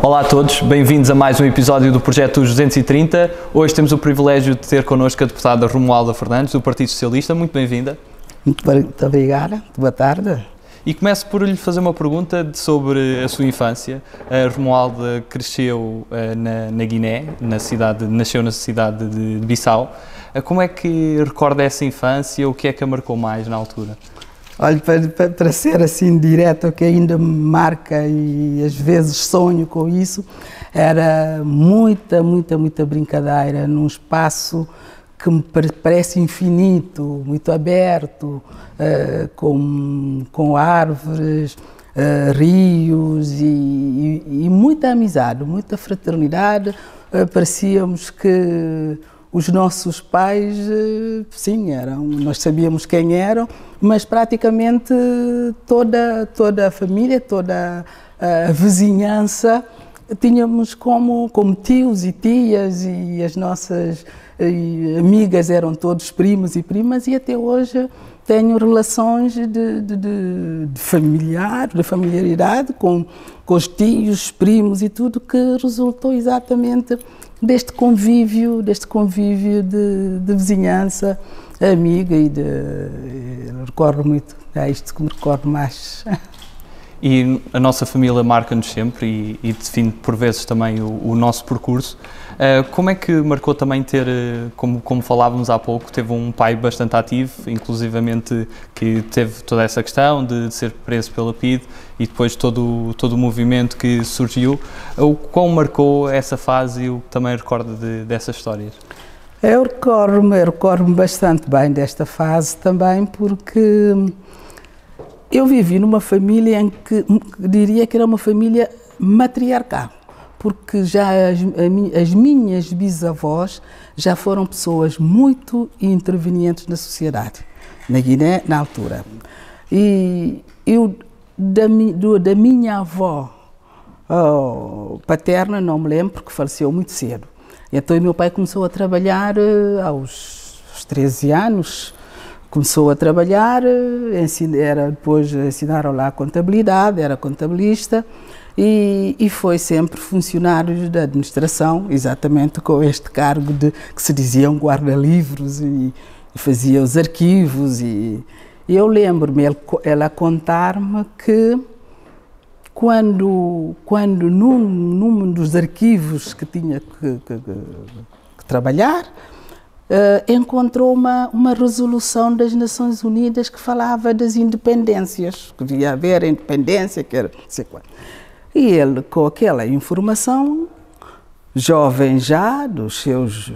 Olá a todos, bem-vindos a mais um episódio do Projeto 230. Hoje temos o privilégio de ter connosco a deputada Romualda Fernandes, do Partido Socialista. Muito bem-vinda. Muito obrigada, boa tarde. E começo por lhe fazer uma pergunta sobre a sua infância. A Romualda cresceu na Guiné, nasceu na cidade de Bissau. Como é que recorda essa infância? O que é que a marcou mais na altura? Olha, para ser assim direto, o que ainda me marca e às vezes sonho com isso, era muita brincadeira num espaço que me parece infinito, muito aberto, com árvores, rios e muita amizade, muita fraternidade. Parecíamos que os nossos pais, sim, nós sabíamos quem eram, mas praticamente toda a família, toda a vizinhança, tínhamos como tios e tias, e as nossas amigas eram todos primos e primas, e até hoje tenho relações de familiaridade com os tios, primos e tudo, que resultou exatamente deste convívio de vizinhança, amiga, recordo muito, é isto que me recordo mais. E a nossa família marca-nos sempre e define por vezes também o nosso percurso. Como é que marcou também ter, como falávamos há pouco, teve um pai bastante ativo, inclusivamente que teve toda essa questão de ser preso pela PIDE e depois todo o movimento que surgiu. O quão marcou essa fase e o que também recorda dessas histórias? Eu recordo-me bastante bem desta fase também, porque eu vivi numa família em que diria que era uma família matriarcal, porque já as minhas bisavós já foram pessoas muito intervenientes na sociedade, na Guiné, na altura. E eu, da minha avó paterna, não me lembro, porque faleceu muito cedo. Então o meu pai começou a trabalhar aos 13 anos, começou a trabalhar, depois ensinaram lá contabilidade, era contabilista e foi sempre funcionário da administração, exatamente com este cargo que se diziam guarda-livros e fazia os arquivos. E eu lembro-me ela contar-me que quando num dos arquivos que tinha que trabalhar, encontrou uma resolução das Nações Unidas que falava das independências, que devia haver a independência, que era não sei qual. E ele, com aquela informação, jovem já, dos seus...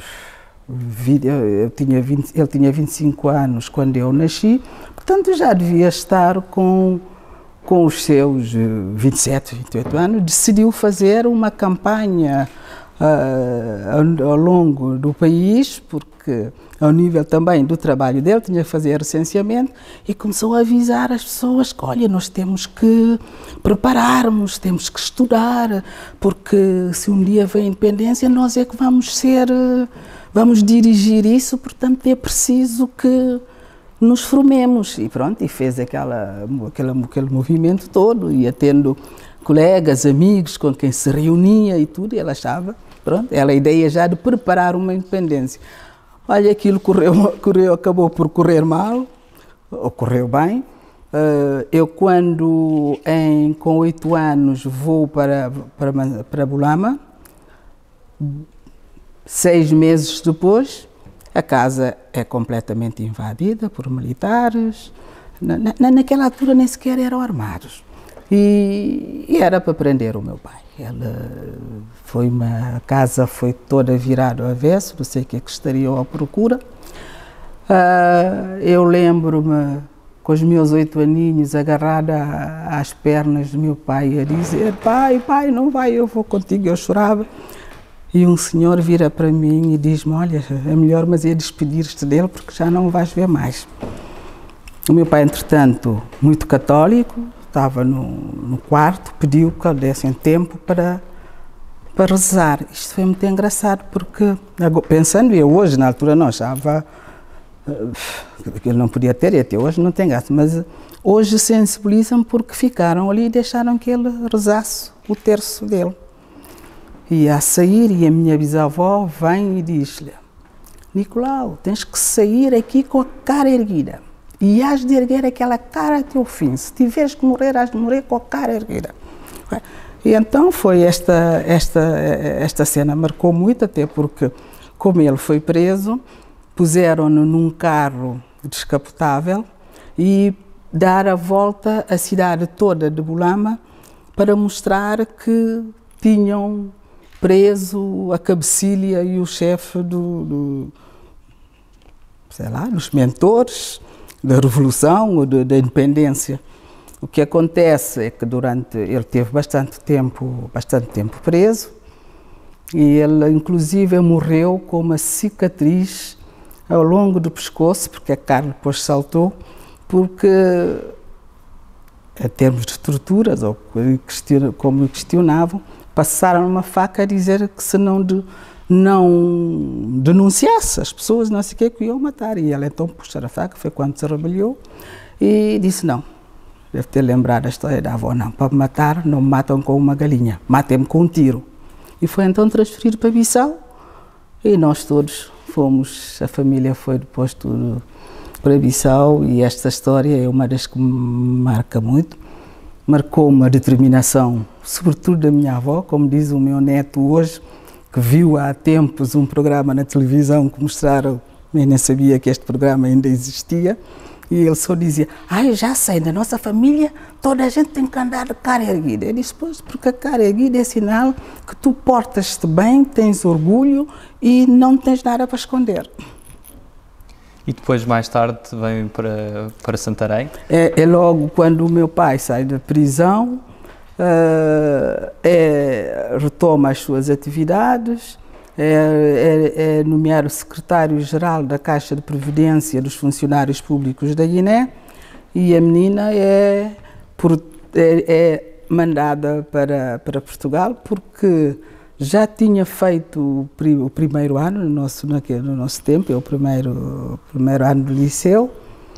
ele tinha 25 anos quando eu nasci, portanto já devia estar com os seus 27, 28 anos, decidiu fazer uma campanha ao longo do país, porque ao nível também do trabalho dele tinha que fazer recenseamento, e começou a avisar as pessoas que, olha, nós temos que prepararmos, temos que estudar, porque se um dia vem a independência, nós é que vamos dirigir isso, portanto é preciso que nos formemos. E pronto, e fez aquele movimento todo, ia tendo colegas, amigos com quem se reunia e tudo, e ela achava, pronto, ela a ideia já de preparar uma independência. Olha, aquilo acabou por correr mal, ou correu bem. Eu com 8 anos vou para Bulama, 6 meses depois, a casa é completamente invadida por militares. Naquela altura nem sequer eram armados. E era para prender o meu pai. A casa foi toda virada ao avesso, não sei o que é que estariam à procura. Eu lembro-me, com os meus 8 aninhos, agarrada às pernas do meu pai, a dizer: pai, não vai, eu vou contigo. Eu chorava. E um senhor vira para mim e diz-me: olha, é melhor, mas é despedir-te dele, porque já não o vais ver mais. O meu pai, entretanto, muito católico, estava no quarto, pediu que dessem tempo para rezar. Isto foi muito engraçado, porque, pensando eu hoje, na altura não achava que ele não podia ter, e até hoje não tem graça, mas hoje sensibilizam porque ficaram ali e deixaram que ele rezasse o terço dele. ia a sair e a minha bisavó vem e diz-lhe: Nicolau, tens que sair aqui com a cara erguida e has de erguer aquela cara até o fim. Se tiveres que morrer, has de morrer com a cara erguida. E então foi esta cena, marcou muito, até porque, como ele foi preso, puseram-no num carro descapotável e dar a volta à cidade toda de Bulama para mostrar que tinham preso a cabecilha e o chefe sei lá, dos mentores da Revolução ou da Independência. O que acontece é que ele teve bastante tempo preso e ele inclusive morreu com uma cicatriz ao longo do pescoço, porque a carne depois saltou, porque em termos de torturas, ou como questionavam, passaram uma faca a dizer que se não denunciasse as pessoas, não sei o que iam matar. E ele então puxou a faca, foi quando se rebeliou, e disse não. Deve ter lembrado a história da avó, não, para me matar não me matam com uma galinha, matem-me com um tiro. E foi então transferido para Bissau e nós todos fomos, a família foi depois tudo para Bissau e esta história é uma das que me marca muito. Marcou uma determinação, sobretudo da minha avó, como diz o meu neto hoje, que viu há tempos um programa na televisão que mostraram, eu nem sabia que este programa ainda existia, e ele só dizia: eu já sei, na nossa família toda a gente tem que andar de cara erguida. Eu disse: pois, porque a cara erguida é sinal que tu portas-te bem, tens orgulho e não tens nada para esconder. E depois, mais tarde, vem para Santarém? É logo quando o meu pai sai da prisão, retoma as suas atividades, é nomeado secretário-geral da Caixa de Previdência dos Funcionários Públicos da Guiné e a menina é mandada para Portugal porque já tinha feito o primeiro ano, no nosso tempo, é o primeiro ano do liceu,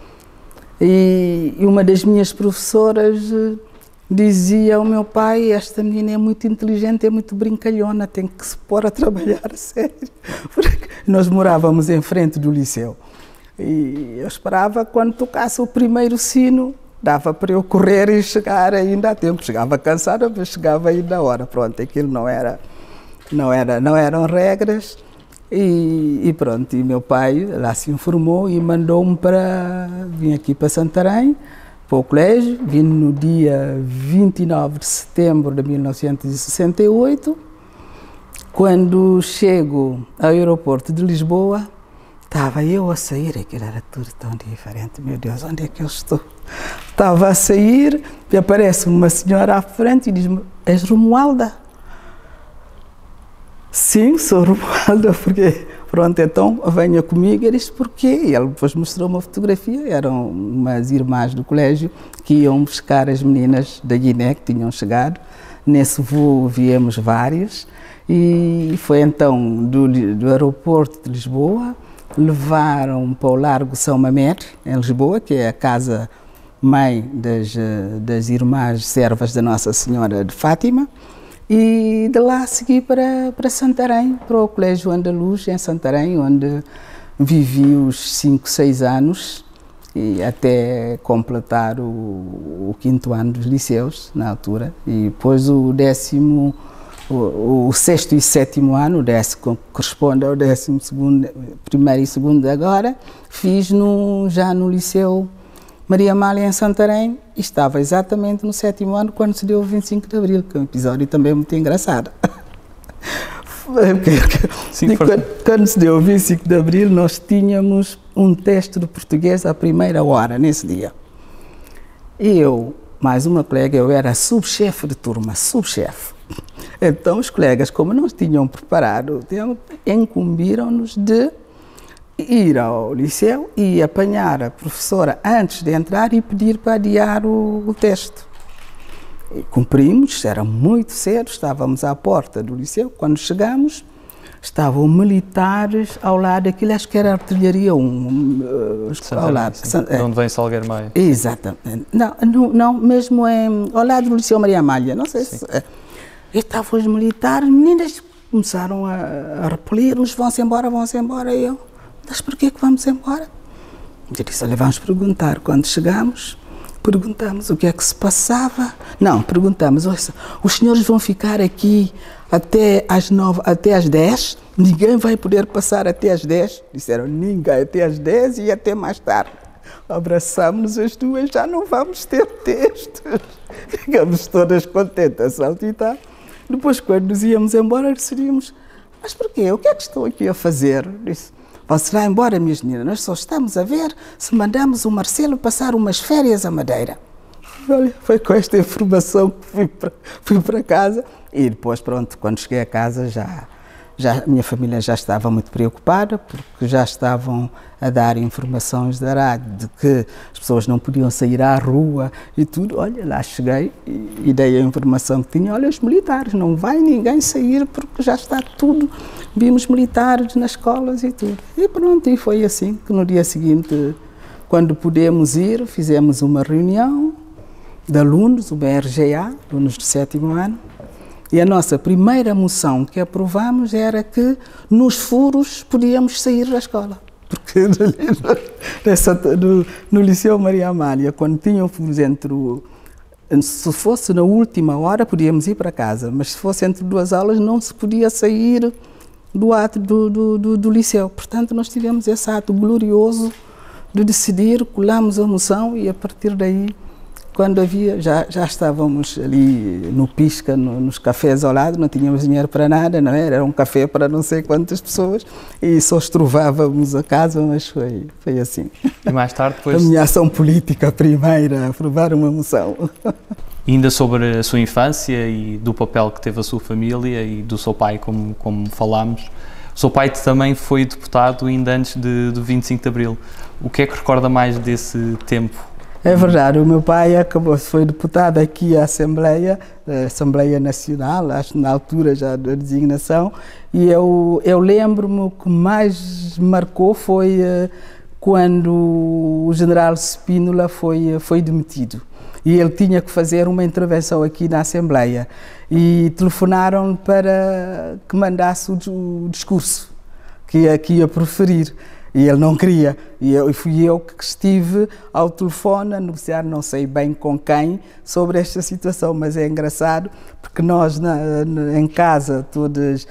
e uma das minhas professoras dizia ao meu pai: esta menina é muito inteligente, é muito brincalhona, tem que se pôr a trabalhar a sério. Porque nós morávamos em frente do liceu e eu esperava quando tocasse o primeiro sino, dava para eu correr e chegar ainda a tempo. Chegava cansada, mas chegava ainda a hora. Pronto, aquilo não eram regras e pronto. E meu pai lá se informou e mandou-me vim aqui para Santarém, para o colégio. Vim no dia 29 de setembro de 1968. Quando chego ao aeroporto de Lisboa, estava eu a sair, aquilo era tudo tão diferente. Meu Deus, onde é que eu estou? Estava a sair e aparece uma senhora à frente e diz-me: és Romualda? Sim, sou Romualda, porque pronto, então venha comigo. Ele disse: porquê? E ele depois mostrou uma fotografia, eram umas irmãs do colégio que iam buscar as meninas da Guiné que tinham chegado. Nesse voo viemos vários e foi então do aeroporto de Lisboa, levaram para o Largo São Mamer, em Lisboa, que é a casa-mãe das irmãs servas da Nossa Senhora de Fátima, e de lá segui para Santarém, para o Colégio Andaluz, em Santarém, onde vivi os 5, 6 anos, e até completar o 5º ano dos liceus, na altura, e depois o 6º e 7º ano, o 10º que corresponde ao 12º, primeiro e segundo agora, fiz já no Liceu Maria Amália em Santarém e estava exatamente no 7º ano quando se deu o 25 de Abril, que é um episódio também muito engraçado. Sim, quando se deu o 25 de Abril, nós tínhamos um teste de português à primeira hora, nesse dia. E eu, mais uma colega, eu era subchefe de turma, subchefe. Então os colegas, como não tinham preparado, incumbiram-nos de ir ao liceu e apanhar a professora antes de entrar e pedir para adiar o teste. E cumprimos, era muito cedo, estávamos à porta do liceu. Quando chegamos, estavam militares ao lado daquilo, acho que era artilharia 1, ao lado. De onde vem Salgueiro Maia. Exatamente. Não, mesmo ao lado do Liceu Maria Amália, não sei se... E estavam os militares, meninas começaram a repelir-nos, vão-se embora, vão-se embora. E eu, mas porquê que vamos embora? Eu disse, olha, vamos perguntar. Quando chegamos, perguntamos o que é que se passava. Não, perguntamos, os senhores vão ficar aqui até às 10? Ninguém vai poder passar até às 10? Disseram, ninguém, até às 10 e até mais tarde. Abraçámos-nos as duas, já não vamos ter textos. Ficamos todas contentes, saltitar. Depois, quando nos íamos embora, decidimos, mas porquê? O que é que estão aqui a fazer? Disse, vão-se lá embora, minhas meninas, nós só estamos a ver se mandamos o Marcelo passar umas férias à Madeira. Olha, foi com esta informação que fui para casa e depois, pronto, quando cheguei a casa a minha família já estava muito preocupada porque já estavam a dar informações da rádio de que as pessoas não podiam sair à rua e tudo. Olha, lá cheguei e dei a informação que tinha. Olha, os militares, não vai ninguém sair porque já está tudo. Vimos militares nas escolas e tudo. E pronto, e foi assim que no dia seguinte, quando pudemos ir, fizemos uma reunião de alunos, o BRGA, alunos do 7º ano, e a nossa primeira moção que aprovamos era que nos furos podíamos sair da escola. Porque no Liceu Maria Amália, quando tinham furos se fosse na última hora, podíamos ir para casa, mas se fosse entre duas aulas, não se podia sair do ato do liceu. Portanto, nós tivemos esse ato glorioso de decidir, colamos a moção e a partir daí, quando havia, já estávamos ali no Pisca, nos cafés ao lado, não tínhamos dinheiro para nada, não era? Era um café para não sei quantas pessoas e só estrovávamos a casa, mas foi assim. E mais tarde depois... A minha ação política primeira, aprovar uma moção. E ainda sobre a sua infância e do papel que teve a sua família e do seu pai, como falámos. O seu pai também foi deputado ainda antes do 25 de Abril. O que é que recorda mais desse tempo? É verdade, o meu pai foi deputado aqui à Assembleia Nacional, acho na altura já da designação, e eu lembro-me o que mais marcou foi quando o general Spínola foi demitido. E ele tinha que fazer uma intervenção aqui na Assembleia e telefonaram para que mandasse o discurso que ia proferir. E ele não queria, e fui eu que estive ao telefone a negociar, não sei bem com quem, sobre esta situação, mas é engraçado, porque nós em casa, todos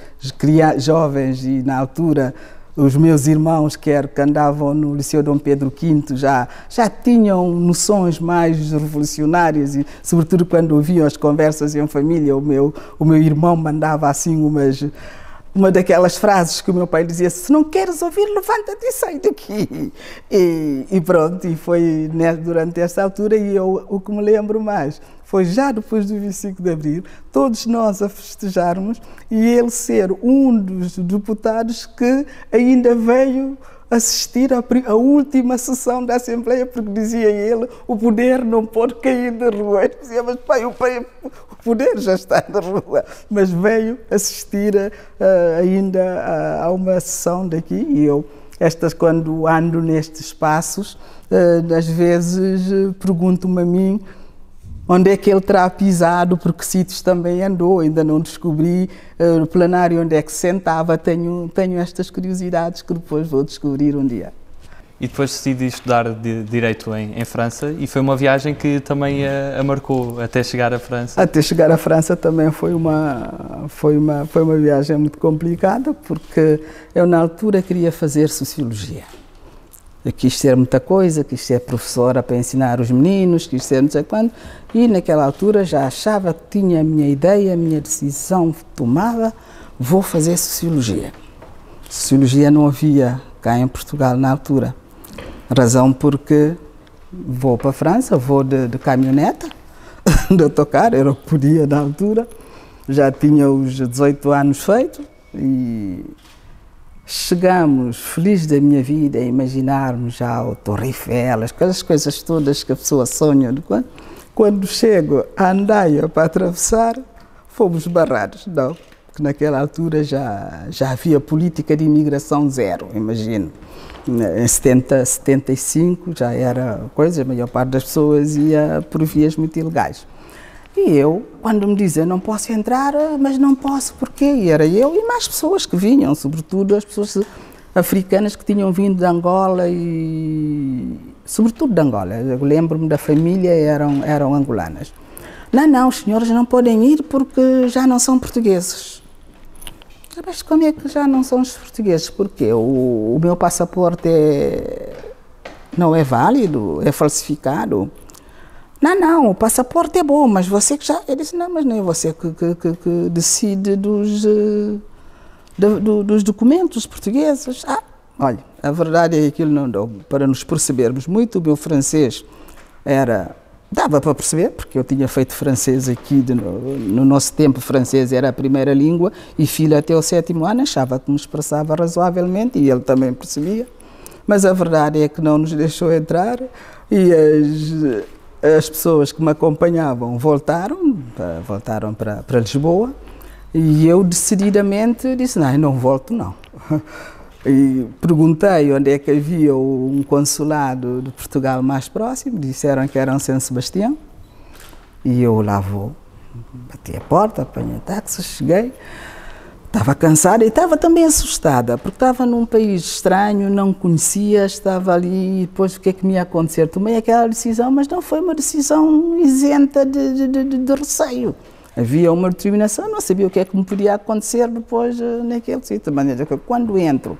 jovens e na altura, os meus irmãos que andavam no Liceu Dom Pedro V já tinham noções mais revolucionárias e sobretudo quando ouviam as conversas em família, o meu irmão mandava assim uma daquelas frases que o meu pai dizia, se não queres ouvir, levanta-te e sai daqui. E pronto, e foi durante essa altura, e o que me lembro mais foi já depois do 25 de Abril, todos nós a festejarmos e ele ser um dos deputados que ainda veio assistir à última sessão da Assembleia, porque dizia ele, o poder não pode cair da rua. Eu dizia, mas pai, o poder já está na rua, mas veio assistir ainda a uma sessão daqui e eu, quando ando nestes espaços, às vezes pergunto-me a mim onde é que ele terá pisado, porque sítios também andou, ainda não descobri no plenário onde é que se sentava, tenho estas curiosidades que depois vou descobrir um dia. E depois decidi estudar Direito em França e foi uma viagem que também a marcou até chegar à França. Até chegar à França também foi uma viagem muito complicada, porque eu na altura queria fazer Sociologia. Eu quis ser muita coisa, quis ser professora para ensinar os meninos, quis ser não sei quando, e naquela altura já achava que tinha a minha ideia, a minha decisão tomada, vou fazer Sociologia. Sociologia não havia cá em Portugal na altura, razão porque vou para a França, vou de caminhoneta, de autocarro, era o que podia na altura, já tinha os 18 anos feito e... Chegamos, feliz da minha vida, a imaginarmos já o Torre Eiffel, aquelas coisas todas que a pessoa sonha. Quando chego a Andaia para atravessar, fomos barrados. Não, porque naquela altura já havia política de imigração zero, imagino. Em 75 já era coisa, a maior parte das pessoas ia por vias muito ilegais. E eu, quando me dizem não posso entrar, mas não posso, porquê? E era eu e mais pessoas que vinham, sobretudo as pessoas africanas que tinham vindo de Angola e... sobretudo de Angola. Eu lembro-me da família, eram angolanas. Não, os senhores não podem ir porque já não são portugueses. Mas como é que já não são os portugueses? Porque o meu passaporte não é válido, é falsificado. Não, o passaporte é bom, mas você que já... Eu disse, não, mas não é você que decide dos documentos portugueses. Olha, a verdade é que aquilo não deu para nos percebermos muito. O meu francês dava para perceber, porque eu tinha feito francês aqui, no nosso tempo francês era a primeira língua, e filho até o 7º ano achava que me expressava razoavelmente, e ele também percebia. Mas a verdade é que não nos deixou entrar, e as pessoas que me acompanhavam voltaram para Lisboa, e eu decididamente disse, não volto não. E perguntei onde é que havia um consulado de Portugal mais próximo, disseram que era em São Sebastião, e eu lá vou, bati a porta, apanhei táxi, cheguei, estava cansada e estava também assustada, porque estava num país estranho, não conhecia, estava ali, e depois o que é que me ia acontecer? Tomei aquela decisão, mas não foi uma decisão isenta de receio. Havia uma determinação, não sabia o que é que me podia acontecer depois naquele sítio. De maneira que quando entro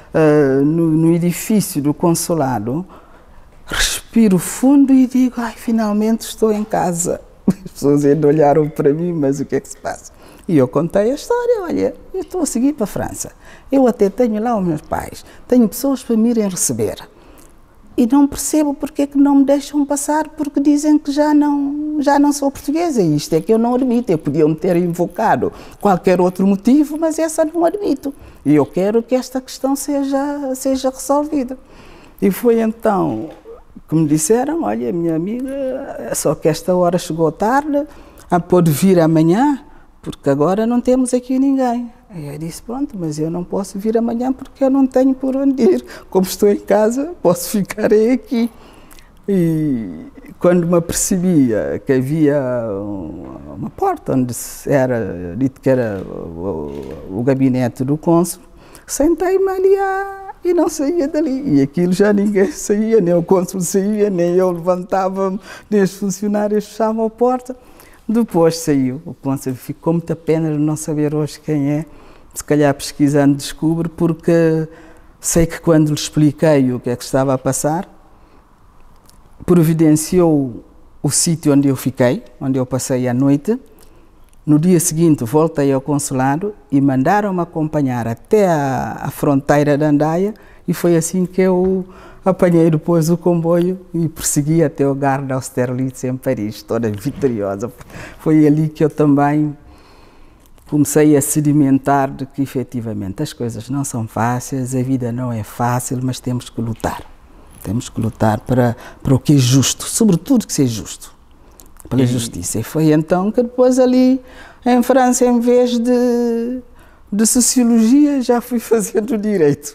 no edifício do consulado, respiro fundo e digo, finalmente estou em casa. As pessoas ainda olharam para mim, mas o que é que se passa? E eu contei a história, olha, eu estou a seguir para a França. Eu até tenho lá os meus pais, tenho pessoas para me irem receber. E não percebo porque é que não me deixam passar, porque dizem que já não sou portuguesa. E isto é que eu não admito. Eu podia me ter invocado qualquer outro motivo, mas essa não admito. E eu quero que esta questão seja resolvida. E foi então que me disseram, olha, minha amiga, só que esta hora chegou tarde, pode vir amanhã, porque agora não temos aqui ninguém. E eu disse, pronto, mas eu não posso vir amanhã porque eu não tenho por onde ir. Como estou em casa, posso ficar aqui. E quando me apercebia que havia uma porta onde era dito que era o gabinete do cônsul, sentei-me ali e não saía dali. E aquilo já ninguém saía, nem o cônsul saía, nem eu levantava-me, nem os funcionários fechavam a porta. Depois saiu o cônsul, ficou muita pena de não saber hoje quem é. Se calhar pesquisando descubro, porque sei que quando lhe expliquei o que é que estava a passar, providenciou o sítio onde eu fiquei, onde eu passei a noite. No dia seguinte voltei ao consulado e mandaram-me acompanhar até a fronteira de Andaia, e foi assim que eu apanhei depois o comboio e persegui até o Gare d'Austerlitz em Paris, toda vitoriosa. Foi ali que eu também comecei a sedimentar de que efetivamente as coisas não são fáceis, a vida não é fácil, mas temos que lutar. Temos que lutar para o que é justo, sobretudo que seja justo, pela justiça. E foi então que depois ali em França, em vez de sociologia, já fui fazendo direito.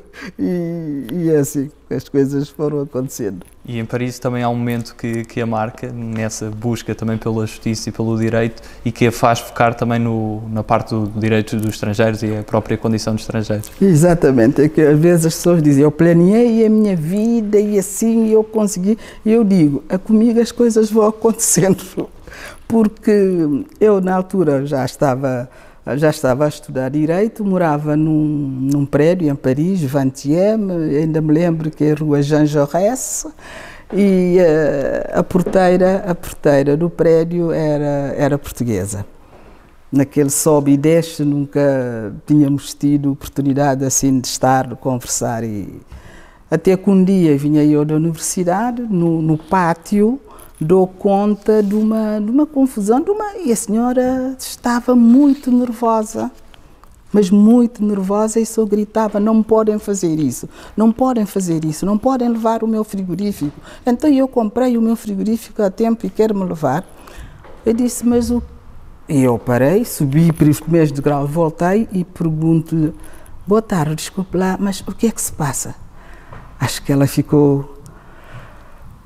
E é assim que as coisas foram acontecendo. E em Paris também há um momento que a marca, nessa busca também pela justiça e pelo direito, e que a faz focar também na parte do direito dos estrangeiros e a própria condição de estrangeiros. Exatamente, é que às vezes as pessoas dizem, eu planeei a minha vida e assim eu consegui. E eu digo, comigo as coisas vão acontecendo, porque eu na altura já estava a estudar Direito, morava num prédio em Paris, 20e, ainda me lembro que é a rua Jean Jaurès, e a porteira do prédio era portuguesa. Naquele sobe e desce nunca tínhamos tido oportunidade assim de estar, de conversar. Até que um dia vinha eu da universidade, no pátio, dou conta de uma confusão, e a senhora estava muito nervosa, mas muito nervosa, e só gritava, não me podem fazer isso, não podem fazer isso, não podem levar o meu frigorífico. Então eu comprei o meu frigorífico a tempo e quero-me levar. Eu disse, mas o... E eu parei, subi para os primeiros degraus, voltei e pergunto-lhe, boa tarde, desculpe lá, mas o que é que se passa? Acho que ela ficou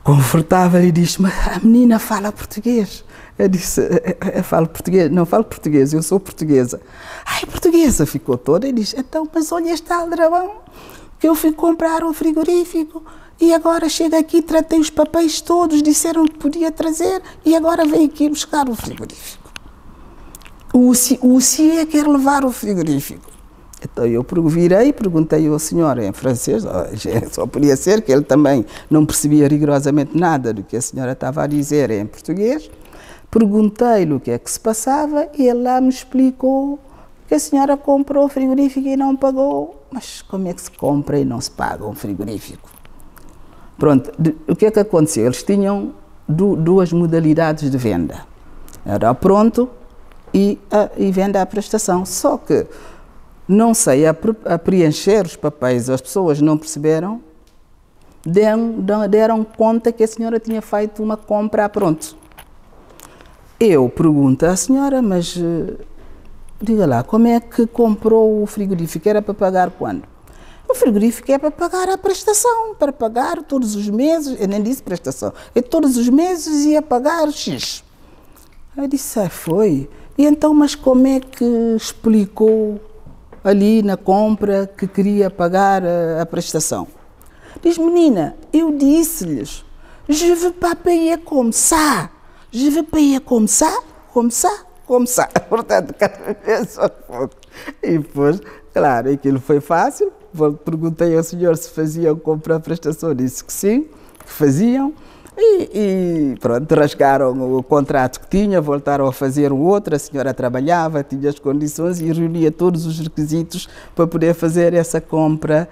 confortável e disse, mas a menina fala português. Eu disse, eu falo português, não falo português, eu sou portuguesa. Ai, portuguesa, ficou toda e disse, então, mas olha este aldrabão, que eu fui comprar um frigorífico e agora chega aqui, tratei os papéis todos, disseram que podia trazer e agora vem aqui buscar o frigorífico. O CIE quer levar o frigorífico. Então eu virei e perguntei ao senhor em francês, só podia ser que ele também não percebia rigorosamente nada do que a senhora estava a dizer em português. Perguntei-lhe o que é que se passava e ele lá me explicou que a senhora comprou o frigorífico e não pagou. Mas como é que se compra e não se paga um frigorífico? Pronto, o que é que aconteceu? Eles tinham duas modalidades de venda. Era pronto e venda à prestação. Só que, não sei, a preencher os papéis, as pessoas não perceberam, deram conta que a senhora tinha feito uma compra a pronto. Eu pergunto à senhora, mas diga lá, como é que comprou o frigorífico? Era para pagar quando? O frigorífico é para pagar a prestação, para pagar todos os meses, eu nem disse prestação, eu todos os meses ia pagar X. Eu disse, foi. E então, mas como é que explicou ali na compra que queria pagar a prestação? Diz, menina, eu disse-lhes, je veux pas payer comme ça. Je veux payer comme ça, comme ça, comme ça. Portanto, cada vez aos poucos. E depois, claro, aquilo foi fácil. Perguntei ao senhor se faziam compra a prestação, disse que sim, que faziam. E pronto, rasgaram o contrato que tinha, voltaram a fazer o outro, a senhora trabalhava, tinha as condições e reunia todos os requisitos para poder fazer essa compra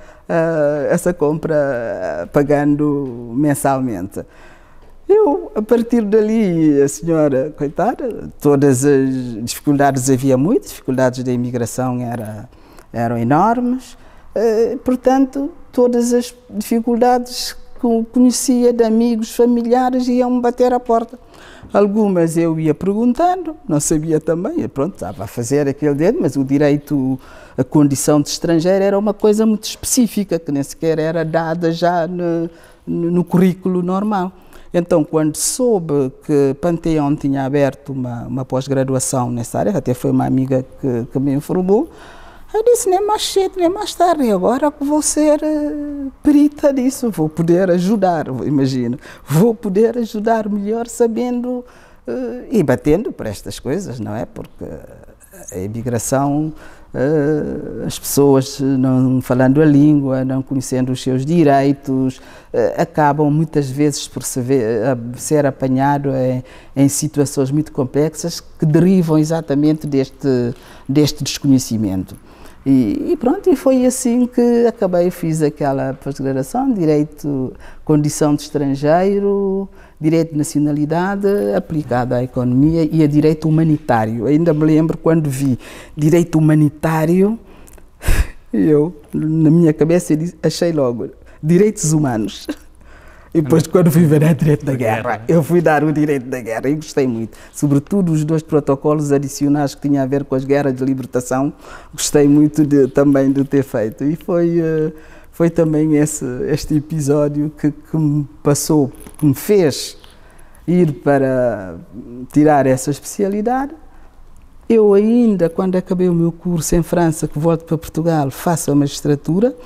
pagando mensalmente. Eu, a partir dali, a senhora, coitada, todas as dificuldades, havia muitas, dificuldades da imigração eram enormes, portanto, todas as dificuldades que eu conhecia de amigos, familiares, iam-me bater à porta. Algumas eu ia perguntando, não sabia também, pronto, estava a fazer aquele dedo, mas o direito, a condição de estrangeiro era uma coisa muito específica, que nem sequer era dada já no currículo normal. Então, quando soube que Panteão tinha aberto uma pós-graduação nessa área, até foi uma amiga que me informou, eu disse, nem mais cedo, nem mais tarde, agora que vou ser perita disso, vou poder ajudar, imagino, vou poder ajudar melhor sabendo e batendo por estas coisas, não é? Porque a imigração, as pessoas não falando a língua, não conhecendo os seus direitos, acabam muitas vezes por ser apanhado em situações muito complexas que derivam exatamente deste desconhecimento. E pronto, e foi assim que fiz aquela pós-graduação, Direito, Condição de Estrangeiro, Direito de Nacionalidade, aplicado à Economia e a Direito Humanitário. Ainda me lembro quando vi Direito Humanitário, eu, na minha cabeça, achei logo Direitos Humanos. E depois, quando fui ver o Direito da Guerra, eu fui dar o Direito da Guerra e gostei muito. Sobretudo os dois protocolos adicionais que tinham a ver com as guerras de libertação, gostei muito também de ter feito. E foi também este episódio que me passou, que me fez ir para tirar essa especialidade. Eu ainda, quando acabei o meu curso em França, que volto para Portugal, faço a magistratura,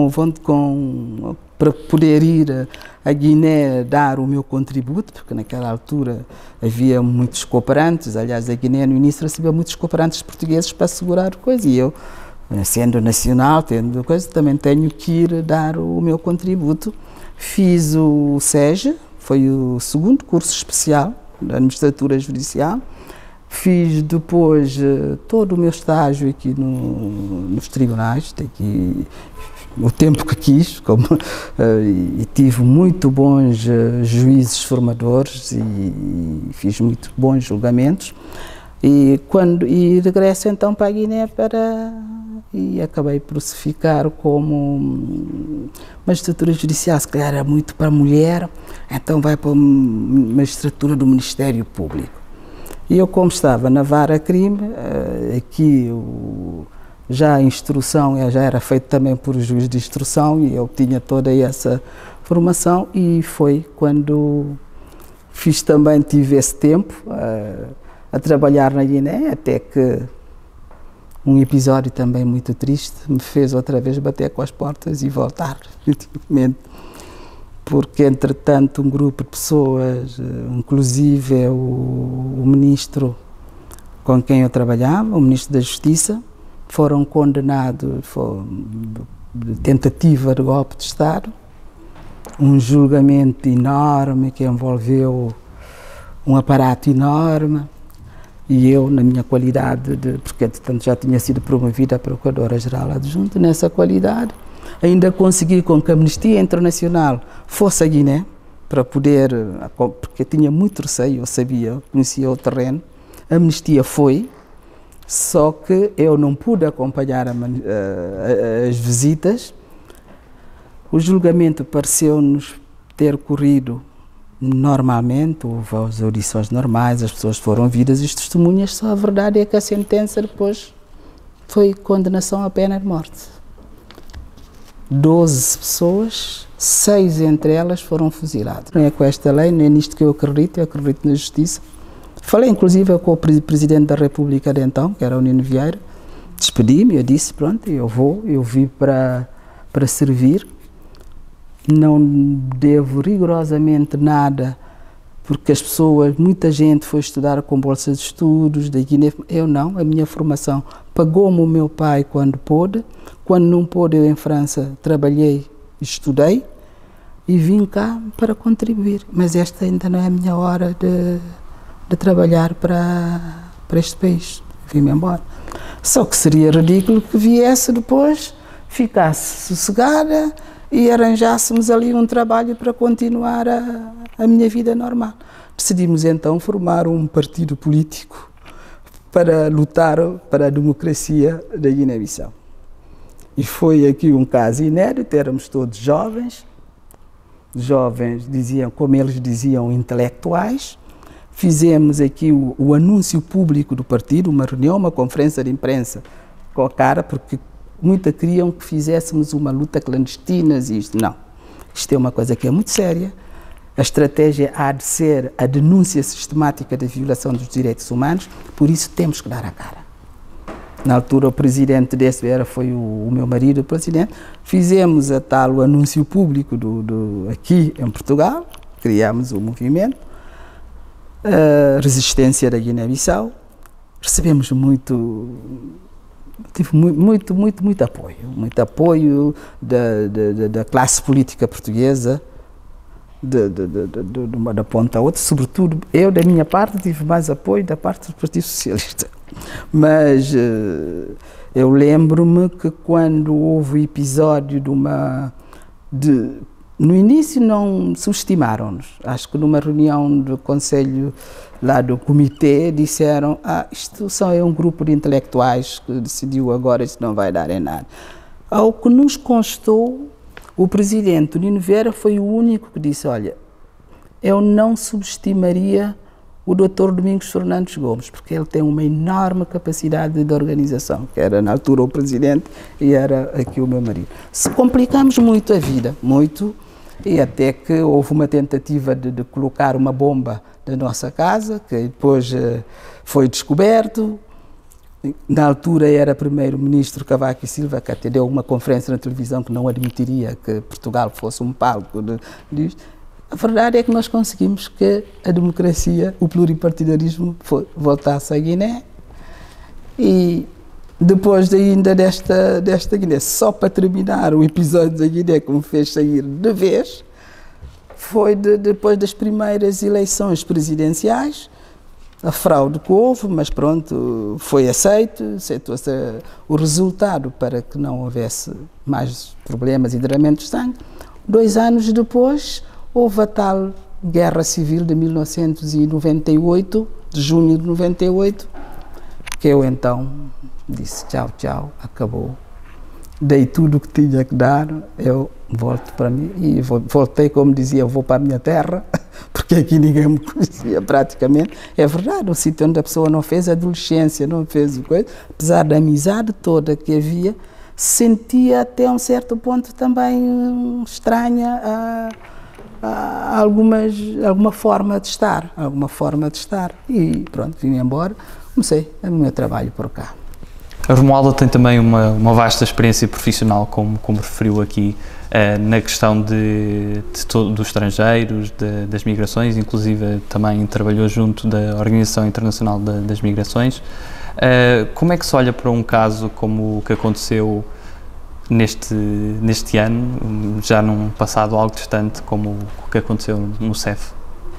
para poder ir a Guiné dar o meu contributo, porque naquela altura havia muitos cooperantes, aliás a Guiné no início recebeu muitos cooperantes portugueses para assegurar coisa, e eu, sendo nacional, tendo coisa, também tenho que ir dar o meu contributo. Fiz o SEG, foi o segundo curso especial da Administratura Judicial, fiz depois todo o meu estágio aqui nos tribunais, aqui, o tempo que quis, e tive muito bons juízes formadores e fiz muito bons julgamentos. E regresso então para a Guiné e acabei por se ficar como magistratura judicial, se calhar era muito para a mulher, então vai para a magistratura do Ministério Público. E eu, como estava na vara crime, aqui já a instrução já era feita também por juiz de instrução e eu tinha toda essa formação, e foi quando tive esse tempo a trabalhar na Guiné, até que um episódio também muito triste me fez outra vez bater com as portas e voltar, definitivamente, porque entretanto um grupo de pessoas, inclusive o ministro com quem eu trabalhava, o ministro da Justiça, foram condenados de tentativa de golpe de Estado, um julgamento enorme que envolveu um aparato enorme, e eu, na minha qualidade porque entretanto já tinha sido promovida a Procuradora-Geral Adjunta, nessa qualidade, ainda consegui com que a Amnistia Internacional fosse a Guiné, para poder, porque tinha muito receio, eu conhecia o terreno. A Amnistia foi, só que eu não pude acompanhar as visitas. O julgamento pareceu-nos ter corrido normalmente, houve as audições normais, as pessoas foram ouvidas e as testemunhas, só a verdade é que a sentença depois foi condenação à pena de morte. 12 pessoas, 6 entre elas foram fuziladas. Não é com esta lei, nem nisto que eu acredito na justiça. Falei inclusive com o Presidente da República de então, que era o Nino Vieira, despedi-me, eu disse, pronto, eu vim para servir, não devo rigorosamente nada, porque as pessoas, muita gente foi estudar com bolsa de estudos da Guiné, eu não, a minha formação pagou-me o meu pai quando pôde, quando não pôde eu em França trabalhei, estudei e vim cá para contribuir, mas esta ainda não é a minha hora de trabalhar para este país, vim-me embora. Só que seria ridículo que viesse depois, ficasse sossegada e arranjássemos ali um trabalho para continuar a minha vida normal. Decidimos então formar um partido político para lutar para a democracia da Guiné-Bissau. E foi aqui um caso inédito, éramos todos jovens diziam, como eles diziam, intelectuais. Fizemos aqui o anúncio público do partido, uma reunião, uma conferência de imprensa com a cara, porque muitos queriam que fizéssemos uma luta clandestina e isto. Não, isto é uma coisa que é muito séria. A estratégia há de ser a denúncia sistemática da violação dos direitos humanos, por isso temos que dar a cara. Na altura o presidente desse foi o meu marido, o presidente. Fizemos o anúncio público aqui em Portugal, criámos o movimento, a resistência da Guiné-Bissau, recebemos tive muito apoio da classe política portuguesa, de uma ponta a outra, sobretudo eu, da minha parte, tive mais apoio da parte do Partido Socialista. Mas eu lembro-me que quando houve o episódio no início não subestimaram-nos. Acho que numa reunião do Conselho, lá do Comitê, disseram isto só é um grupo de intelectuais que decidiu agora, isso não vai dar em nada. Ao que nos constou, o Presidente, o Nino Vieira, foi o único que disse, olha, eu não subestimaria o Dr. Domingos Fernandes Gomes, porque ele tem uma enorme capacidade de organização, que era na altura o Presidente e era aqui o meu marido. Se complicamos muito a vida, muito, e até que houve uma tentativa de colocar uma bomba na nossa casa, que depois foi descoberto. Na altura era primeiro-ministro Cavaco Silva, que até deu uma conferência na televisão que não admitiria que Portugal fosse um palco disto. A verdade é que nós conseguimos que a democracia, o pluripartidarismo voltasse à Guiné. E depois ainda desta Guiné, só para terminar o episódio da Guiné que me fez sair de vez, foi depois das primeiras eleições presidenciais, a fraude que houve, mas pronto, foi aceitou-se o resultado para que não houvesse mais problemas e derramamento de sangue. 2 anos depois, houve a tal Guerra Civil de 1998, de junho de 98, que eu então disse tchau, tchau, acabou. Dei tudo o que tinha que dar, eu volto para mim e voltei, como dizia, eu vou para a minha terra, porque aqui ninguém me conhecia praticamente. É verdade, o sítio onde a pessoa não fez adolescência, não fez coisa, apesar da amizade toda que havia, sentia até um certo ponto também estranha a alguma forma de estar, E pronto, vim embora, comecei o meu trabalho por cá. A Romualda tem também uma vasta experiência profissional, como referiu aqui, na questão dos estrangeiros, das migrações, inclusive também trabalhou junto da Organização Internacional das Migrações. Como é que se olha para um caso como o que aconteceu neste ano, já num passado algo distante, como o que aconteceu no CEF?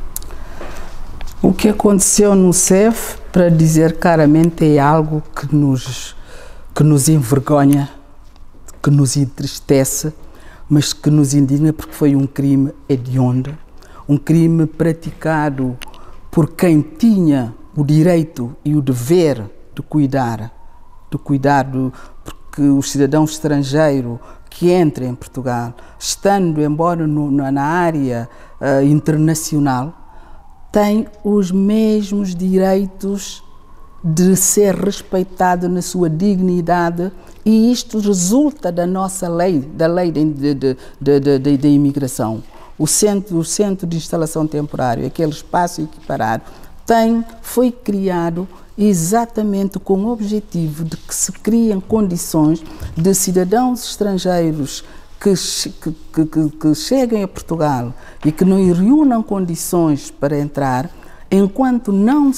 O que aconteceu no CEF, para dizer claramente, é algo que nos envergonha, que nos entristece, mas que nos indigna, porque foi um crime hediondo, um crime praticado por quem tinha o direito e o dever de cuidar porque os cidadãos estrangeiros que entram em Portugal, estando embora na área internacional, têm os mesmos direitos de ser respeitado na sua dignidade, e isto resulta da nossa lei, da lei da imigração. O centro de instalação temporária, aquele espaço equiparado, foi criado exatamente com o objetivo de que se criem condições de cidadãos estrangeiros que cheguem a Portugal e que não reúnam condições para entrar, enquanto não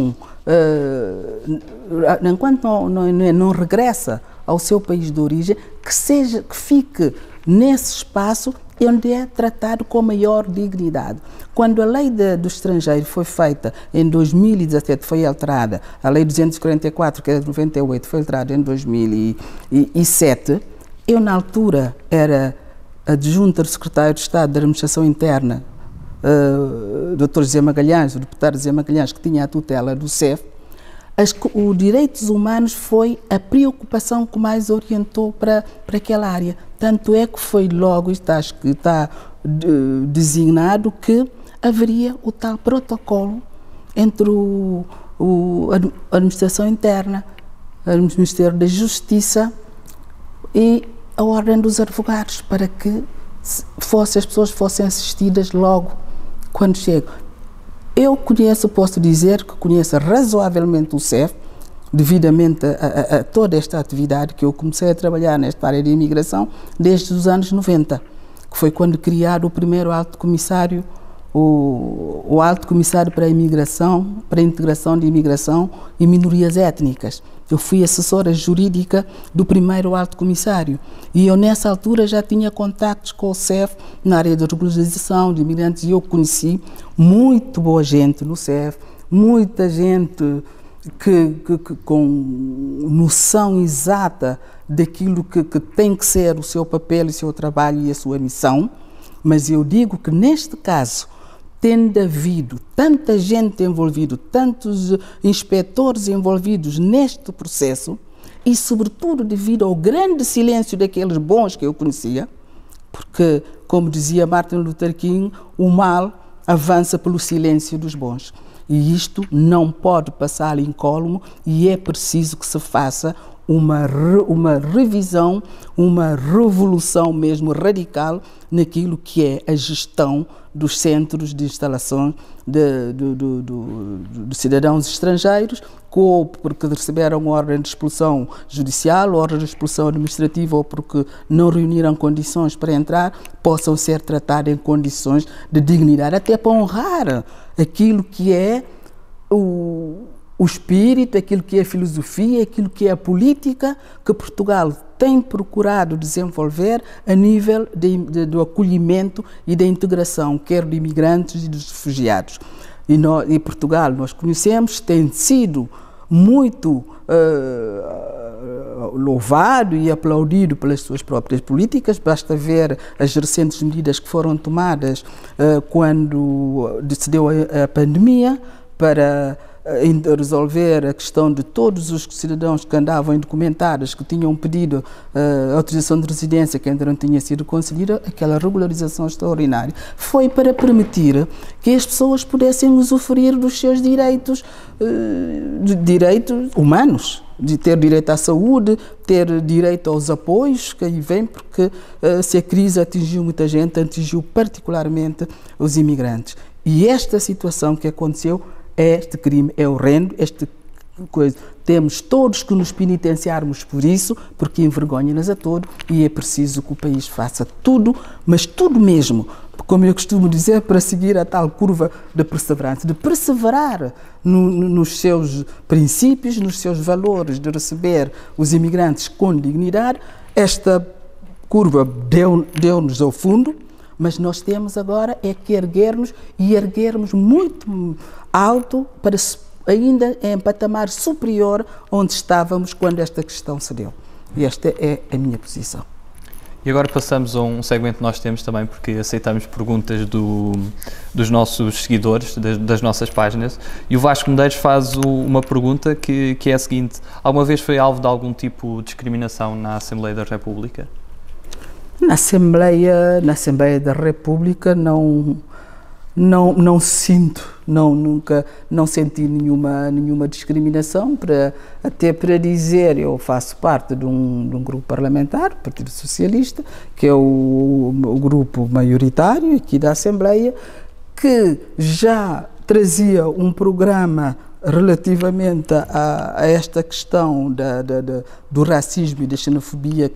regressa ao seu país de origem, que fique nesse espaço onde é tratado com maior dignidade. Quando a lei do estrangeiro foi feita em 2017, foi alterada, a lei 244, que é de 98, foi alterada em 2007, eu na altura era adjunta do secretário de Estado da Administração Interna, Dr. José Magalhães, o deputado José Magalhães, que tinha a tutela do CEF. Os direitos humanos foi a preocupação que mais orientou para aquela área. Tanto é que foi logo, está designado, que haveria o tal protocolo entre a Administração Interna, o Ministério da Justiça e a Ordem dos Advogados, para que as pessoas fossem assistidas logo quando chegam. Eu posso dizer que conheço razoavelmente o CEF, devidamente a toda esta atividade que eu comecei a trabalhar nesta área de imigração desde os anos 90, que foi quando criado o primeiro alto comissário, o Alto Comissário para a Imigração, para a Integração de Imigração e Minorias Étnicas. Eu fui assessora jurídica do primeiro Alto Comissário e eu nessa altura já tinha contactos com o CEF na área da regularização de imigrantes, e eu conheci muito boa gente no CEF, muita gente que com noção exata daquilo que tem que ser o seu papel, o seu trabalho e a sua missão. Mas eu digo que neste caso, tendo havido tanta gente envolvida, tantos inspetores envolvidos neste processo, e sobretudo devido ao grande silêncio daqueles bons que eu conhecia, porque, como dizia Martin Luther King, o mal avança pelo silêncio dos bons. E isto não pode passar incólume, e é preciso que se faça uma revisão, uma revolução mesmo radical naquilo que é a gestão dos centros de instalação de cidadãos estrangeiros, porque receberam ordem de expulsão judicial, ordem de expulsão administrativa, ou porque não reuniram condições para entrar, possam ser tratados em condições de dignidade, até para honrar aquilo que é o espírito, aquilo que é a filosofia, aquilo que é a política que Portugal tem procurado desenvolver a nível do acolhimento e da integração, quer de imigrantes e dos refugiados. E Portugal, nós conhecemos, tem sido muito louvado e aplaudido pelas suas próprias políticas. Basta ver as recentes medidas que foram tomadas quando se deu a pandemia para resolver a questão de todos os cidadãos que andavam indocumentados, que tinham pedido autorização de residência, que ainda não tinha sido concedida. Aquela regularização extraordinária foi para permitir que as pessoas pudessem usufruir dos seus direitos humanos, de ter direito à saúde, ter direito aos apoios que aí vem, porque se a crise atingiu muita gente, atingiu particularmente os imigrantes. E esta situação que aconteceu, este crime é horrendo, temos todos que nos penitenciarmos por isso, porque envergonha-nos a todos e é preciso que o país faça tudo, mas tudo mesmo, como eu costumo dizer, para seguir a tal curva de perseverança, de perseverar nos seus princípios, nos seus valores, de receber os imigrantes com dignidade. Esta curva deu-nos ao fundo, mas nós temos agora é que erguermos e erguermos muito alto para ainda em patamar superior onde estávamos quando esta questão se deu. E esta é a minha posição. E agora passamos a um segmento que nós temos também, porque aceitamos perguntas dos nossos seguidores, das nossas páginas, e o Vasco Medeiros faz uma pergunta que é a seguinte: alguma vez foi alvo de algum tipo de discriminação na Assembleia da República? Na Assembleia da República não sinto, nunca senti nenhuma discriminação, até para dizer, eu faço parte de um grupo parlamentar, o Partido Socialista, que é o grupo maioritário aqui da Assembleia, que já trazia um programa relativamente a esta questão do racismo e da xenofobia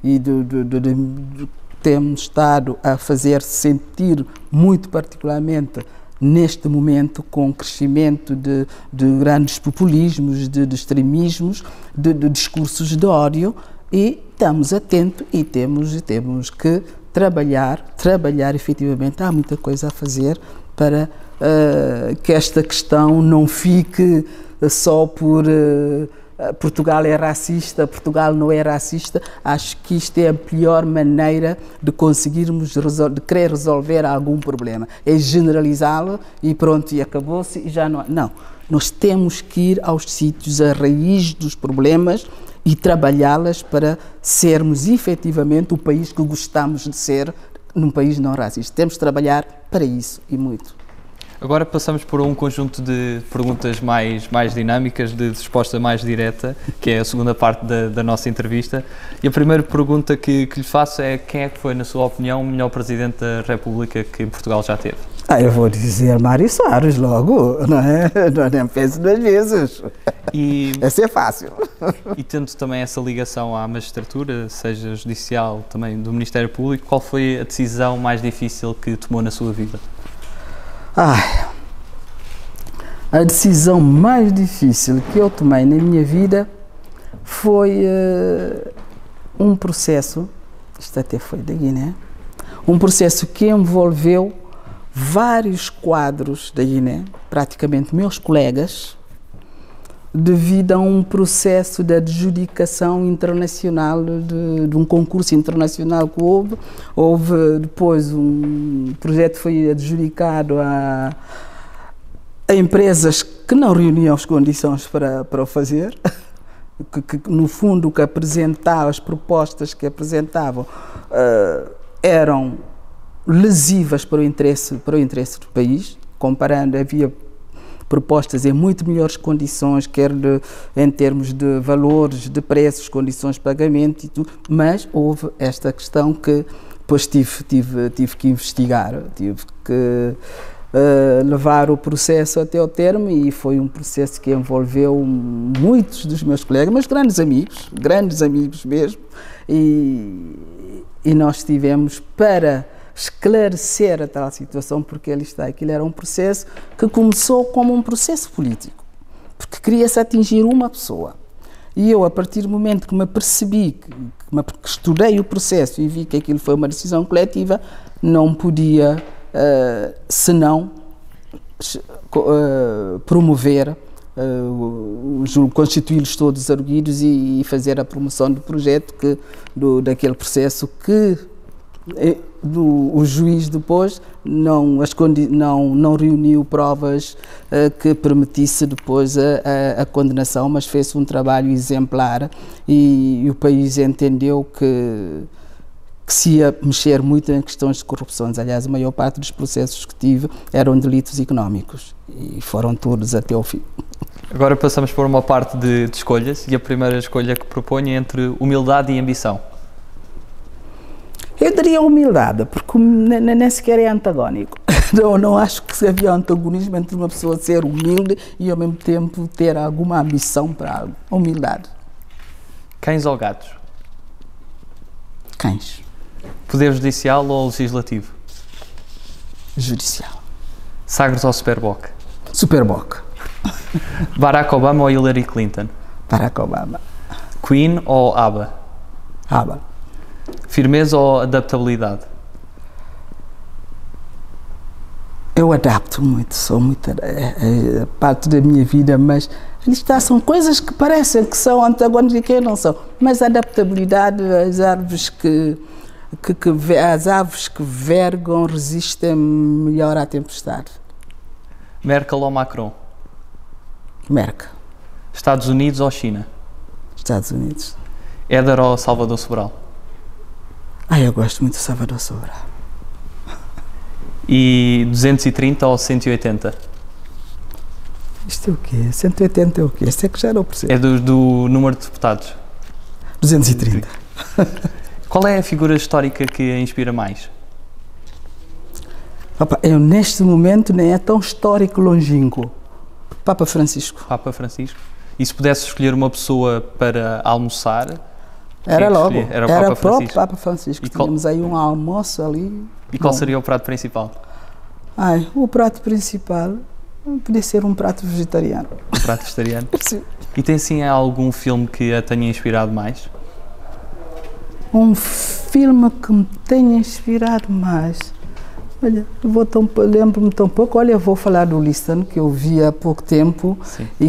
temos estado a fazer sentir muito particularmente neste momento, com o crescimento de grandes populismos, de extremismos, de discursos de ódio, e estamos atentos e temos que trabalhar efetivamente. Há muita coisa a fazer para que esta questão não fique só por Portugal é racista, Portugal não é racista. Acho que isto é a pior maneira de conseguirmos de querer resolver algum problema. É generalizá-lo e pronto, e acabou-se e já não. Não, nós temos que ir aos sítios, à raiz dos problemas e trabalhá-las para sermos efetivamente o país que gostamos de ser, num país não racista. Temos de trabalhar para isso e muito. Agora passamos por um conjunto de perguntas mais dinâmicas, de resposta mais direta, que é a segunda parte da nossa entrevista. E a primeira pergunta que lhe faço é: quem é que foi, na sua opinião, o melhor Presidente da República que Portugal já teve? Eu vou dizer Mário Soares logo, não é? Não penso 2 vezes. Essa é fácil. E tendo também essa ligação à magistratura, seja judicial, também do Ministério Público, qual foi a decisão mais difícil que tomou na sua vida? A decisão mais difícil que eu tomei na minha vida foi um processo, isto até foi da Guiné, um processo que envolveu vários quadros da Guiné, praticamente meus colegas, devido a um processo de adjudicação internacional de um concurso internacional que houve depois um projeto que foi adjudicado a empresas que não reuniam as condições para o fazer, que no fundo que apresentavam, as propostas que apresentavam eram lesivas para o interesse do país, comparando, havia propostas em muito melhores condições, quer em termos de valores, de preços, condições de pagamento e tudo, mas houve esta questão que depois tive que investigar, tive que levar o processo até ao termo, e foi um processo que envolveu muitos dos meus colegas, mas grandes amigos mesmo, e nós tivemos para esclarecer a tal situação, porque aquilo era um processo que começou como um processo político, porque queria-se atingir uma pessoa. E eu, a partir do momento que me percebi, que estudei o processo e vi que aquilo foi uma decisão coletiva, não podia senão promover, constituí-los todos arguidos e fazer a promoção do projeto, daquele processo que o juiz depois não reuniu provas que permitisse depois a condenação, mas fez um trabalho exemplar, e o país entendeu que se ia mexer muito em questões de corrupção. Aliás, a maior parte dos processos que tive eram delitos económicos e foram todos até ao fim. Agora passamos para uma parte de escolhas e a primeira escolha que proponho é entre humildade e ambição. Eu diria humildade, porque nem sequer é antagónico. Não acho que havia antagonismo entre uma pessoa ser humilde e ao mesmo tempo ter alguma ambição para algo. Humildade. Cães ou gatos? Cães. Poder judicial ou legislativo? Judicial. Sagres ou Superboc? Superboc. Barack Obama ou Hillary Clinton? Barack Obama. Queen ou ABBA? ABBA. Firmeza ou adaptabilidade? Eu adapto muito, sou muito é parte da minha vida, mas ali está, são coisas que parecem que são antagónicas e que não são. Mas a adaptabilidade, as árvores que vergam resistem melhor à tempestade. Merkel ou Macron? Merkel. Estados Unidos ou China? Estados Unidos. Éder ou Salvador Sobral? Eu gosto muito de Salvador Sobral. E 230 ou 180? Isto é o quê? 180 é o quê? Isto é que já não percebo. É do número de deputados. 230. Qual é a figura histórica que a inspira mais? Eu neste momento nem é tão histórico longínquo. Papa Francisco. Papa Francisco. E se pudesse escolher uma pessoa para almoçar? Era logo. Era o Era Papa o próprio Francisco. Papa Francisco. Tínhamos aí um almoço ali. E qual seria o prato principal? O prato principal podia ser um prato vegetariano. Um prato vegetariano? Sim. E tem assim algum filme que a tenha inspirado mais? Um filme que me tenha inspirado mais? Olha, lembro-me tão pouco. Olha, vou falar do Listen, que eu vi há pouco tempo. Sim. e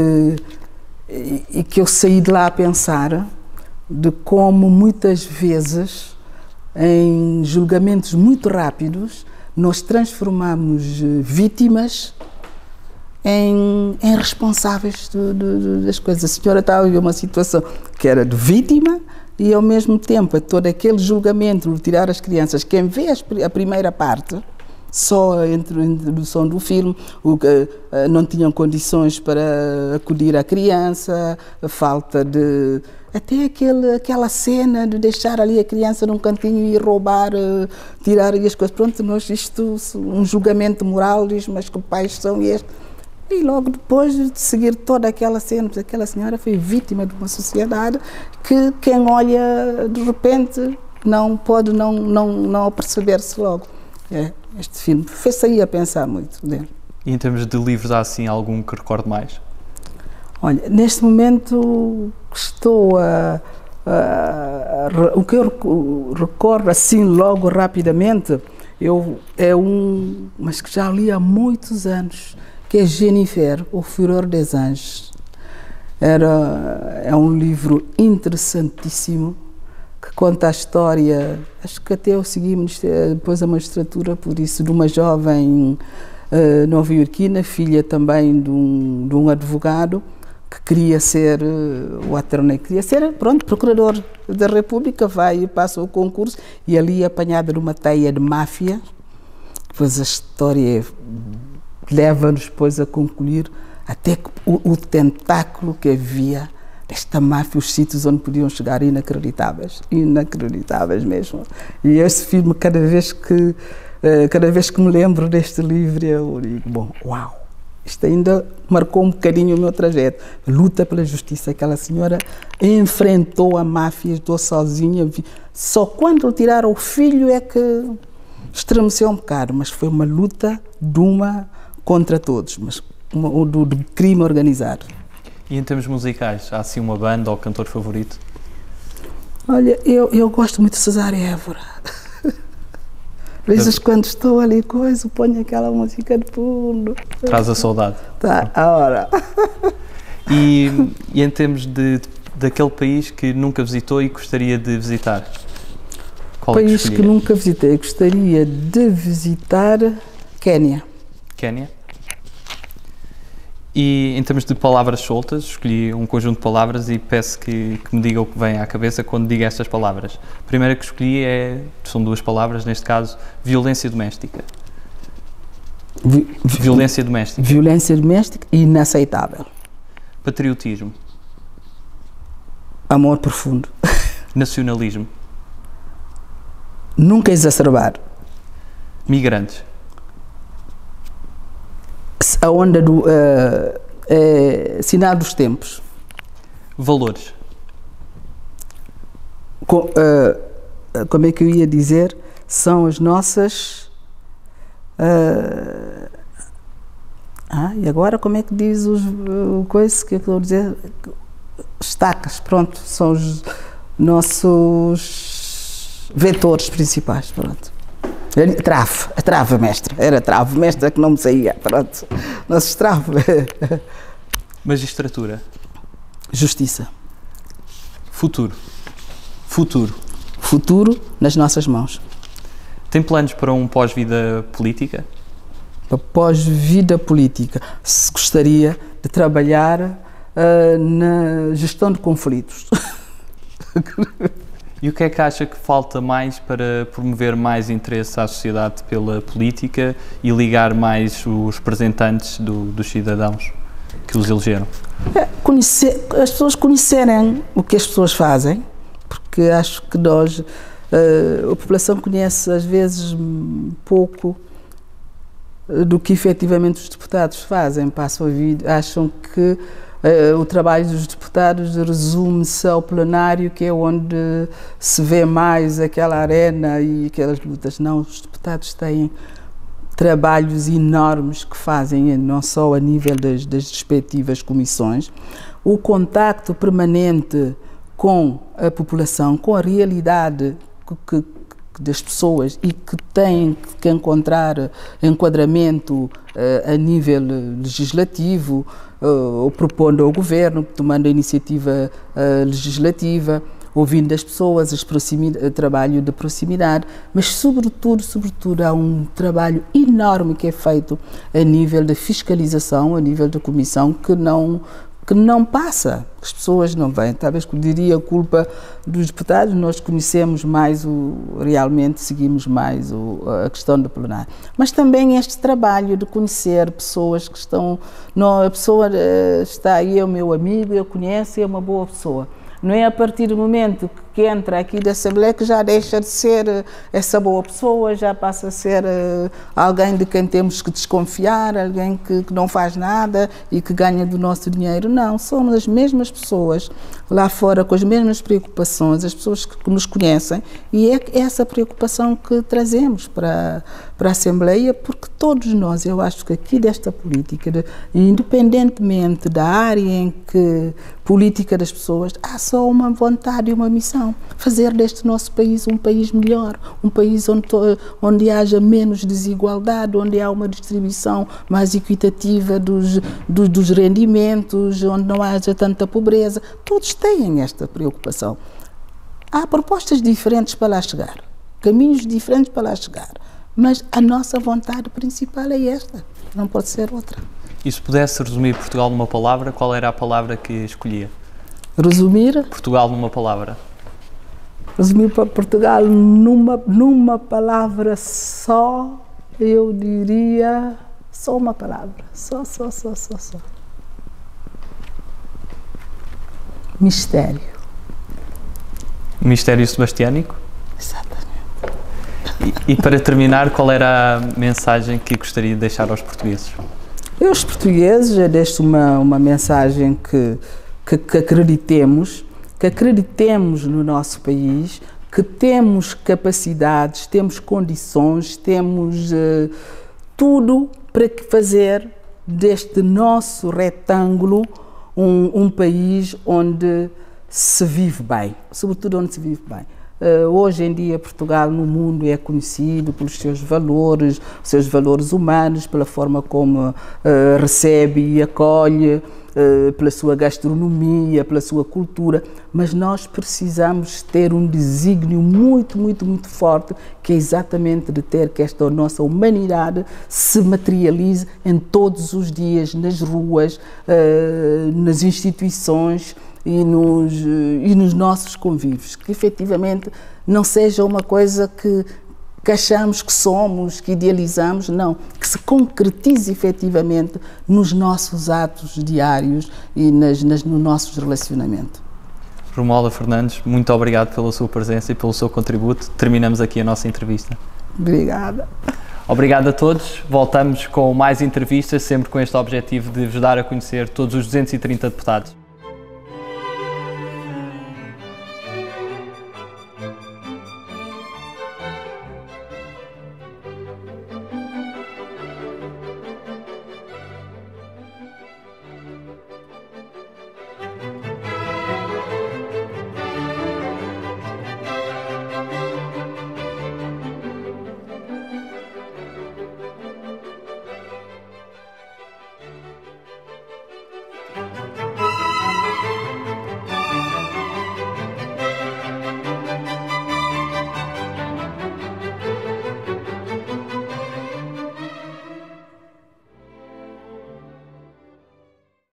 que eu saí de lá a pensar de como muitas vezes, em julgamentos muito rápidos, nós transformamos vítimas em responsáveis das coisas. A senhora estava a viver uma situação que era de vítima e, ao mesmo tempo, todo aquele julgamento de tirar as crianças, quem vê a primeira parte, só a introdução do filme, não tinham condições para acudir à criança, a falta de... Até aquela cena de deixar ali a criança num cantinho e roubar, tirar ali as coisas. Pronto, um julgamento moral, diz, mas que pais são estes? E logo depois de seguir toda aquela cena, aquela senhora foi vítima de uma sociedade que quem olha de repente não pode não aperceber-se logo. Este filme fez-se aí a pensar muito dele. E em termos de livros, há assim algum que recorde mais? Olha, neste momento estou o que eu recordo assim logo rapidamente, mas que já li há muitos anos, que é Jennifer, O Furor des Anges. É um livro interessantíssimo, que conta a história, acho que até eu segui depois a magistratura por isso, de uma jovem nova-iorquina, filha também de um advogado, que queria ser, procurador da República, vai e passa o concurso e ali é apanhada numa teia de máfia. Depois a história leva-nos depois a concluir até que o tentáculo que havia desta máfia, os sítios onde podiam chegar inacreditáveis mesmo. E esse filme, cada vez que me lembro deste livro, eu digo, bom, uau! Isto ainda marcou um bocadinho o meu trajeto. Luta pela justiça. Aquela senhora enfrentou a máfia, estou sozinha. Só quando lhe tiraram o filho é que estremeceu um bocado, mas foi uma luta de uma contra todos, mas do crime organizado. E em termos musicais, há assim uma banda ou cantor favorito? Olha, eu gosto muito de Cesar Évora. Às vezes quando estou ali, ponho aquela música de fundo. Traz a saudade. Tá, a hora. E em termos daquele país que nunca visitou e gostaria de visitar? Qual País que nunca visitei, gostaria de visitar Quénia. Quénia? E em termos de palavras soltas, escolhi um conjunto de palavras e peço que me diga o que vem à cabeça quando digo estas palavras. A primeira que escolhi são duas palavras, neste caso, violência doméstica. Violência doméstica. Violência doméstica inaceitável. Patriotismo. Amor profundo. Nacionalismo. Nunca exacerbar. Migrantes. A onda do sinal dos tempos. Valores. Como é que eu ia dizer? São as nossas... e agora como é que diz o coisa que eu estou a dizer? Estacas, pronto, são os nossos vetores principais, pronto. A trave mestre, era a trave mestre que não me saía, pronto. Nossos trave. Magistratura. Justiça. Futuro. Futuro nas nossas mãos. Tem planos para um pós-vida política? Pós-vida política, se gostaria de trabalhar na gestão de conflitos. E o que é que acha que falta mais para promover mais interesse à sociedade pela política e ligar mais os representantes dos cidadãos que os elegeram? As pessoas conhecerem o que as pessoas fazem, porque acho que nós, a população conhece às vezes pouco do que efetivamente os deputados fazem, passam a vida, acham que o trabalho dos deputados resume-se ao plenário, que é onde se vê mais aquela arena e aquelas lutas. Não, os deputados têm trabalhos enormes que fazem, não só a nível das respectivas comissões, o contacto permanente com a população, com a realidade das pessoas e que têm que encontrar enquadramento a nível legislativo, ou propondo ao governo, tomando a iniciativa legislativa, ouvindo as pessoas, trabalho de proximidade, mas sobretudo há um trabalho enorme que é feito a nível de fiscalização, a nível da comissão, que não passa, as pessoas não vêm. Talvez eu diria a culpa dos deputados, nós conhecemos mais realmente seguimos mais a questão do plenário. Mas também este trabalho de conhecer pessoas que estão, não, a pessoa está aí, é o meu amigo, eu conheço, é uma boa pessoa. Não é a partir do momento que entra aqui da Assembleia que já deixa de ser essa boa pessoa, já passa a ser alguém de quem temos que desconfiar, alguém que não faz nada e que ganha do nosso dinheiro. Não, somos as mesmas pessoas lá fora com as mesmas preocupações, as pessoas que nos conhecem, e é essa preocupação que trazemos para a Assembleia, porque todos nós, eu acho que aqui desta política, independentemente da área em que política das pessoas, há só uma vontade e uma missão: fazer deste nosso país um país melhor, um país onde haja menos desigualdade, onde há uma distribuição mais equitativa dos rendimentos, onde não haja tanta pobreza. Todos têm esta preocupação. Há propostas diferentes para lá chegar, caminhos diferentes para lá chegar, mas a nossa vontade principal é esta, não pode ser outra. E se pudesse resumir Portugal numa palavra, qual era a palavra que escolhia? Resumir? Portugal numa palavra. Resumir para Portugal numa palavra só, eu diria só uma palavra. Só. Mistério. Mistério sebastiânico? Exatamente. E para terminar, qual era a mensagem que gostaria de deixar aos portugueses? Os portugueses, eu deixo uma mensagem que acreditemos no nosso país, que temos capacidades, temos condições, temos tudo para fazer deste nosso retângulo um país onde se vive bem, sobretudo onde se vive bem. Hoje em dia, Portugal no mundo é conhecido pelos seus valores humanos, pela forma como recebe e acolhe, pela sua gastronomia, pela sua cultura, mas nós precisamos ter um desígnio muito forte, que é exatamente de ter que esta nossa humanidade se materialize em todos os dias, nas ruas, nas instituições e nos nossos convívios, que efetivamente não seja uma coisa que achamos que somos, que idealizamos, não, que se concretize efetivamente nos nossos atos diários e no nossos relacionamentos. Romualda Fernandes, muito obrigado pela sua presença e pelo seu contributo. Terminamos aqui a nossa entrevista. Obrigada. Obrigado a todos. Voltamos com mais entrevistas, sempre com este objetivo de vos dar a conhecer todos os 230 deputados.